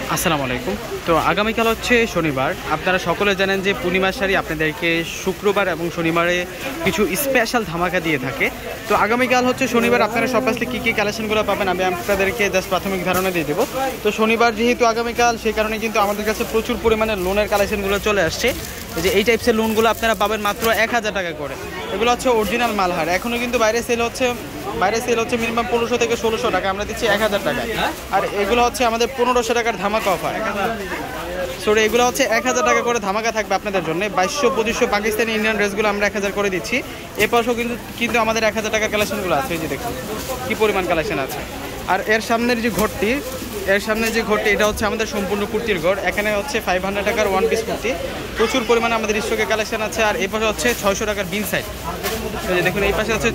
আসসালামু আলাইকুম। তো আগামীকাল হচ্ছে শনিবার। আপনারা সকলে জানেন যে পূর্ণিমার শাড়ি আপনাদেরকে শুক্রবার এবং শনিবারে কিছু স্পেশাল ধামাকা দিয়ে থাকে। তো আগামীকাল হচ্ছে শনিবার, আপনারা সব আসলে কী কী কালেকশনগুলো পাবেন আমি আপনাদেরকে জাস্ট প্রাথমিক ধারণা দিয়ে দেবো। তো শনিবার যেহেতু আগামীকাল, সেই কারণে কিন্তু আমাদের কাছে প্রচুর পরিমাণে লোনের কালেকশনগুলো চলে আসছে। যে এই টাইপসের লোনগুলো আপনারা পাবেন মাত্র 1000 টাকা করে। এগুলো হচ্ছে অরিজিনাল মালহার। এখনও কিন্তু বাইরে সেল হচ্ছে মিনিমাম 1500 থেকে 1600 টাকা, আমরা দিচ্ছি 1000 টাকায়। আর এগুলো হচ্ছে আমাদের 1500 টাকার ধামাকা অফার। সরি, এগুলো হচ্ছে 1000 টাকা করে ধামাকা থাকবে আপনাদের জন্য। 2200 2500 পাকিস্তানি ইন্ডিয়ান ড্রেসগুলো আমরা 1000 করে দিচ্ছি। এ পাশেও কিন্তু আমাদের 1000 টাকার কালেকশনগুলো আছে। এই যে দেখুন কী পরিমাণ কালেকশন আছে। আর এর সামনের যে ঘরটি এটা হচ্ছে আমাদের সম্পূর্ণ কুর্তির ঘর। এখানে হচ্ছে 500 টাকার ওয়ান পিস কুর্তি, প্রচুর পরিমাণে আমাদের স্টকে কালেকশন আছে। আর এই পাশে হচ্ছে 600 টাকার বিন সাইড। এই যে দেখুন এই পাশে হচ্ছে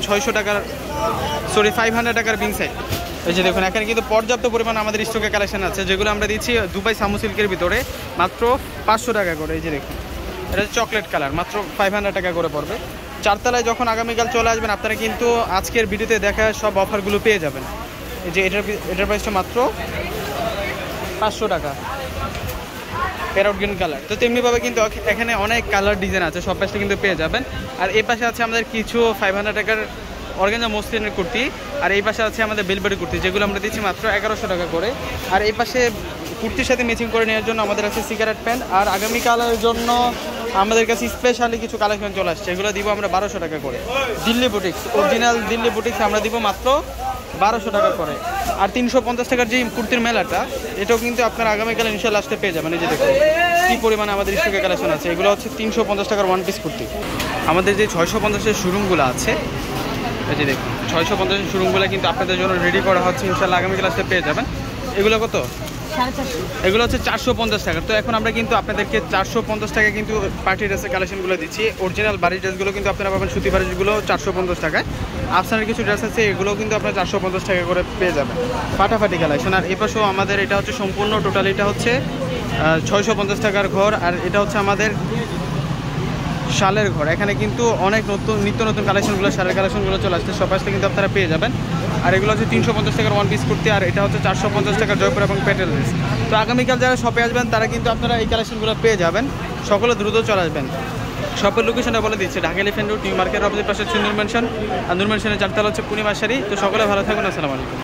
500 টাকার বিন সাইড। এই যে দেখুন এখানে কিন্তু পর্যাপ্ত পরিমাণ আমাদের স্টকে কালেকশন আছে, যেগুলো আমরা দিচ্ছি দুবাই সামু সিল্কের ভিতরে মাত্র 500 টাকা করে। এই যে দেখুন এটা হচ্ছে চকলেট কালার, মাত্র 500 টাকা করে পড়বে। চারতলায় যখন আগামীকাল চলে আসবেন আপনারা কিন্তু আজকের ভিডিওতে দেখা সব অফারগুলো পেয়ে যাবেন। এই যে এটার প্রাইসটা মাত্র 500 টাকা, প্যারট গ্রিন কালার। তো তেমনিভাবে কিন্তু এখানে অনেক কালার ডিজাইন আছে, সব পাশে কিন্তু পেয়ে যাবেন। আর এই পাশে আছে আমাদের কিছু 500 টাকার অর্গানজা মসলিনের কুর্তি। আর এই পাশে আছে আমাদের বেলবেরি কুর্তি, যেগুলো আমরা দিচ্ছি মাত্র 1100 টাকা করে। আর এই পাশে কুর্তির সাথে ম্যাচিং করে নেওয়ার জন্য আমাদের আছে সিগারেট প্যান্ট। আর আগামীকালের জন্য আমাদের কাছে স্পেশালি কিছু কালেকশন চলে আসছে, এগুলো দিব আমরা 1200 টাকা করে। Delhi boutiques, original Delhi boutiques আমরা দিব মাত্র 1200 টাকা করে। আর 350 টাকার যে কুর্তির মেলাটা, এটাও কিন্তু আপনারা আগামীকাল ইনশাল্লাহ আসতে পেয়ে যাবেন। এই যে দেখুন কী পরিমাণে আমাদের স্টকে কালেকশন আছে। এগুলো হচ্ছে 350 টাকার ওয়ান পিস কুর্তি। আমাদের যে 650-এর শোরুমগুলো আছে, এই যে দেখুন 650-এর শোরুমগুলো কিন্তু আপনাদের জন্য রেডি করা হচ্ছে, ইনশাল্লাহ আগামীকাল আসতে পেয়ে যাবেন। এগুলো কত? 450। এগুলো হচ্ছে 450 টাকা। তো এখন আমরা কিন্তু আপনাদেরকে 450 টাকা কিন্তু পার্টি ড্রেসের কালেকশনগুলো দিচ্ছি। অরিজিনাল বাড়ির ড্রেসগুলো কিন্তু আপনারা পাবেন সুতি বাড়িগুলো 450 টাকায়। আফসানের কিছু ড্রেস আছে, এগুলোও কিন্তু আপনারা 450 টাকা করে পেয়ে যাবেন, ফাটাফাটি কালেকশন। আর এপাশেও আমাদের এটা হচ্ছে সম্পূর্ণ টোটাল, এটা হচ্ছে 650 টাকার ঘর। আর এটা হচ্ছে আমাদের শালের ঘর। এখানে কিন্তু অনেক নিত্য নতুন কালেকশনগুলো, শালের কালেকশনগুলো চলে আসছে, সব আসলে কিন্তু আপনারা পেয়ে যাবেন। আর এগুলো হচ্ছে 350 টাকার ওয়ান পিস কুর্তি। আর এটা হচ্ছে 450 টাকার জয়পুর এবং প্যাটেল ড্রেস। তো আগামীকাল যারা শপে আসবেন তারা কিন্তু আপনারা এই কালেকশনগুলো পেয়ে যাবেন। সকলে দ্রুত চলে আসবেন। শপের লোকেশনটা বলে দিচ্ছে, Dhaka elephant road, new market opposite পাশে হচ্ছে নূর মেনশন। আর নূর মেনশনের 4তলা হচ্ছে পূর্ণিমার শাড়ি। তো সকলে ভালো থাকুন, আসসালামু আলাইকুম।